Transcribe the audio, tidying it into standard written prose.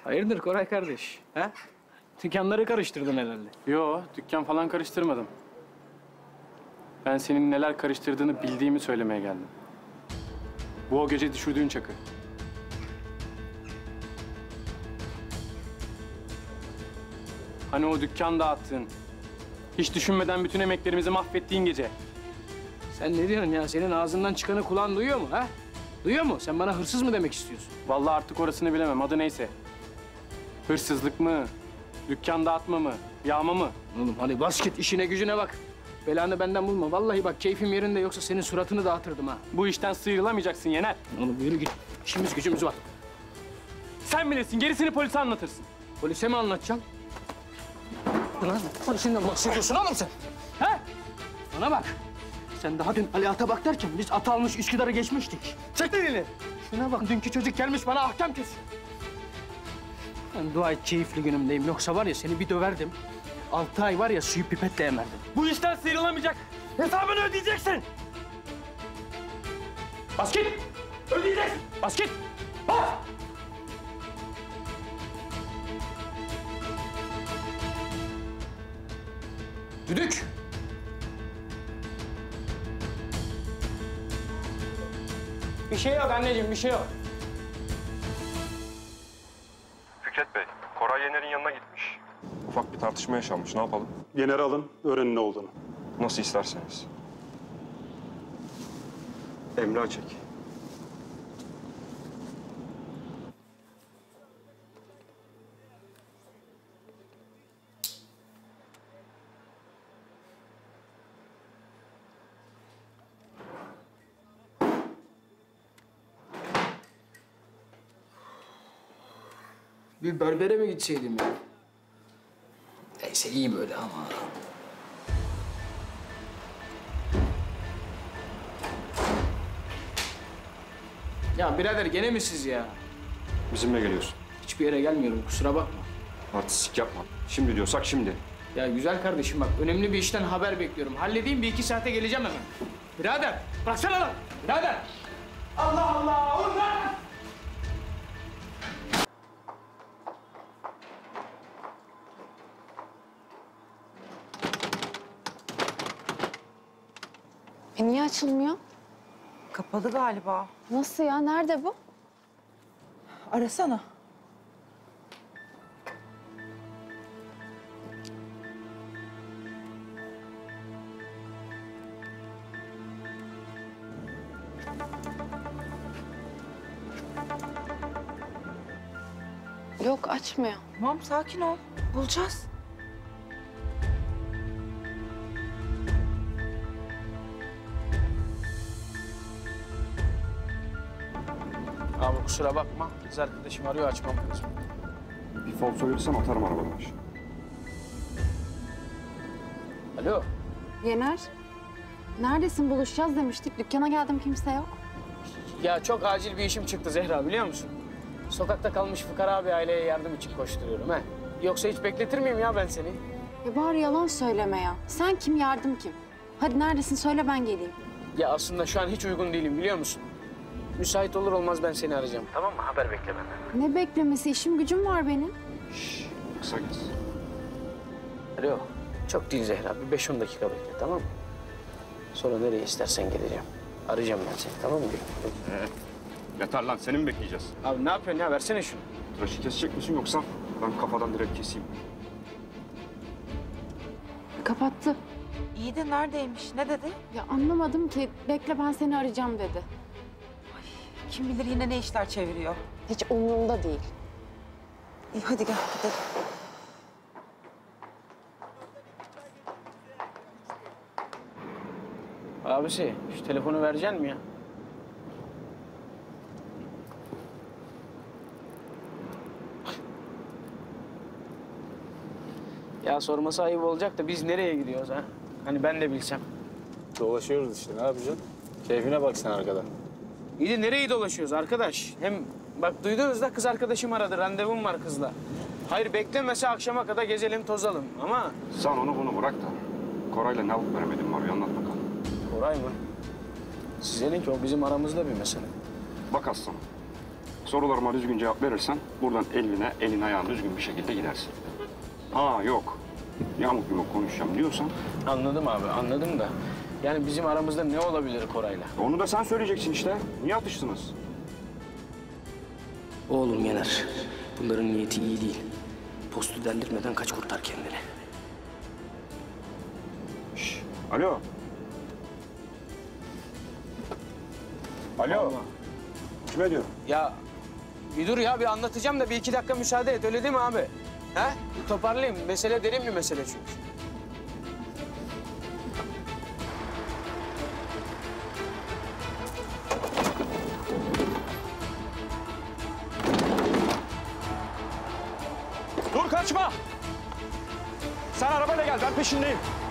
Hayırdır Koray kardeş? Ha? Dükkanları karıştırdın herhalde. Yo, dükkan falan karıştırmadım. Ben senin neler karıştırdığını bildiğimi söylemeye geldim. Bu o gece düşürdüğün çakı. Hani o dükkan dağıttığın, hiç düşünmeden bütün emeklerimizi mahvettiğin gece. Sen ne diyorsun ya? Senin ağzından çıkanı kulağın duyuyor mu ha? Duyuyor mu? Sen bana hırsız mı demek istiyorsun? Vallahi artık orasını bilemem, adı neyse. Hırsızlık mı, dükkan dağıtma mı, yağma mı? Oğlum hadi bas git işine gücüne bak. Belanı benden bulma. Vallahi bak keyfim yerinde yoksa senin suratını dağıtırdım ha. Bu işten sıyrılamayacaksın Yener. Oğlum yürü git. İşimiz gücümüz var. Sen bilirsin, gerisini polise anlatırsın. Polise mi anlatacaksın? Lan polisinden bahsediyorsun oğlum sen. He? Bana bak. Sen daha dün Ali At'a bak derken biz at almış Üsküdar'ı geçmiştik. Çek elini. Şuna bak dünkü çocuk gelmiş bana ahkam kesiyor. Ben dua et keyifli günümdeyim. Yoksa var ya seni bir döverdim. 6 ay var ya suyu pipetle emerdim. Bu işten sıyrılamayacak. Hesabını ödeyeceksin. Bas git. Ödeyeceksin. Bas git. Bas. Düdük. Bir şey yok anneciğim, bir şey yok. Fikret Bey, Koray Yener'in yanına gitmiş. Ufak bir tartışma yaşanmış, ne yapalım? Yener'i alın, öğrenin ne olduğunu. Nasıl isterseniz. Emrah çek. Bir berbere mi gitseydim ya? Neyse iyi böyle ama. Ya birader gene mi siz ya? Bizimle geliyorsun. Hiçbir yere gelmiyorum kusura bakma. Artistik yapma. Şimdi diyorsak şimdi. Ya güzel kardeşim bak önemli bir işten haber bekliyorum. Halledeyim 1-2 saate geleceğim hemen. Birader bıraksana lan. Birader. Allah Allah oğlum lan. Niye açılmıyor? Kapalı galiba. Nasıl ya? Nerede bu? Arasana. Yok açmıyor. Tamam sakin ol. Bulacağız. Abi kusura bakma. Kız arkadaşım arıyor açmam lazım. Bir falso verirsen atarım arabadan aşağı. Alo. Yener, neredesin? Buluşacağız demiştik. Dükkana geldim kimse yok. Ya çok acil bir işim çıktı Zehra biliyor musun? Sokakta kalmış fukara bir aileye yardım için koşturuyorum ha. Yoksa hiç bekletir miyim ya ben seni? Ya bari yalan söyleme ya. Sen kim, yardım kim? Hadi neredesin? Söyle ben geleyim. Ya aslında şu an hiç uygun değilim biliyor musun? Müsait olur olmaz ben seni arayacağım. Tamam mı? Haber bekle benden. Ne beklemesi? İşim gücüm var benim. Kısa kes. Alo. Çok değil Zehra. Bir 5-10 dakika bekle tamam mı? Sonra nereye istersen geleceğim. Arayacağım ben seni tamam mı? Yeter lan, seni mi bekleyeceğiz? Abi ne yapıyorsun ya? Versene şunu. Tıraşı kesecek misin yoksa ben kafadan direkt keseyim? Kapattı. İyi de neredeymiş? Ne dedi? Ya anlamadım ki. Bekle ben seni arayacağım dedi. Kim bilir yine ne işler çeviriyor. Hiç umurumda değil. İyi hadi gel gidelim. Abisi şu telefonu vereceksin mi ya? Ya sorması ayıp olacak da biz nereye gidiyoruz ha? Hani ben de bilsem. Dolaşıyoruz işte, ne yapacaksın? Keyfine bak sen arkada. İyi de nereye dolaşıyoruz arkadaş? Hem bak duydunuz da kız arkadaşım aradı, randevum var kızla. Hayır beklemese akşama kadar gezelim tozalım ama... Sen onu bunu bırak da Koray'la ne alıp veremedin var, bir anlat bakalım. Koray mı? Siz dedin ki o bizim aramızda bir mesele. Bak aslanım, Sorularıma düzgün cevap verirsen buradan evine, elin ayağın düzgün bir şekilde gidersin. Ha yok, yamuk yumuk konuşacağım diyorsan Anladım abi, anladım da. Yani bizim aramızda ne olabilir Koray'la? onu da sen söyleyeceksin işte. Niye atıştınız? Oğlum Yener, bunların niyeti iyi değil. Postu deldirmeden kaç kurtar kendini. Şş, alo. Alo. Kime diyorum? Ya bir dur ya, bir anlatacağım da bir 2 dakika müsaade et, öyle değil mi abi? He? Bir toparlayayım, mesele derin bir mesele çünkü. Dur kaçma! Sen arabayla gel, ben peşindeyim.